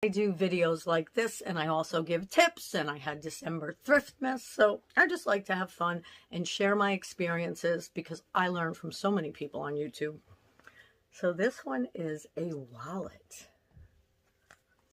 I do videos like this, and I also give tips, and I had December Thriftmas, so I just like to have fun and share my experiences because I learn from so many people on YouTube. So this one is a wallet.